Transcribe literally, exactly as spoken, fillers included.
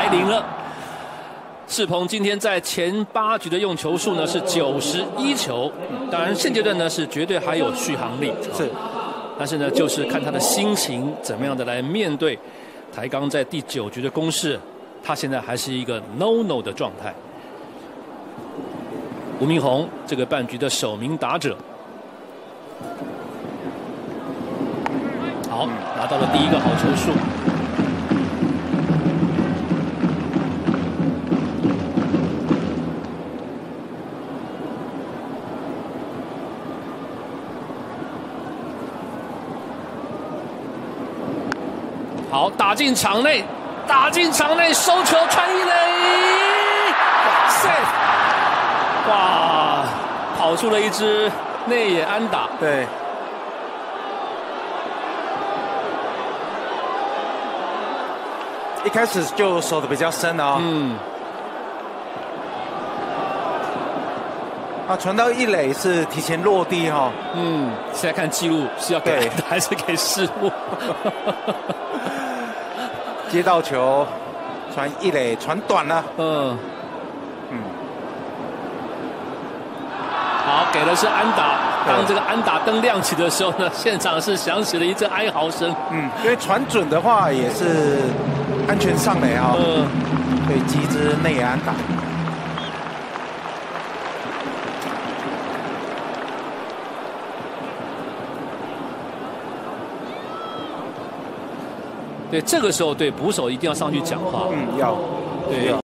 领了。世鹏今天在前八局的用球数呢是九十一球，当然现阶段呢是绝对还有续航力， 是， 但是呢就是看他的心情怎么样的来面对台钢在第九局的攻势，他现在还是一个 no no 的状态。吴明宏这个半局的首名打者，好，拿到了第一个好球数。好，打进场内，打进场内，收球传一垒，哇塞！哇，跑出了一支内野安打。 对，一开始就守得比较深啊、哦。嗯。啊，传到一垒是提前落地哈、哦。 嗯，现在看记录是要给还是给失误？ 接到球，传一垒，传短了。嗯。嗯。 好，给的是安打。当这个安打灯亮起的时候呢，现场是响起了一阵哀嚎声。 嗯，因为传准的话也是安全上垒哈、哦。嗯。可以击支内野安打。 对，这个时候对捕手一定要上去讲话。 嗯，要， 对。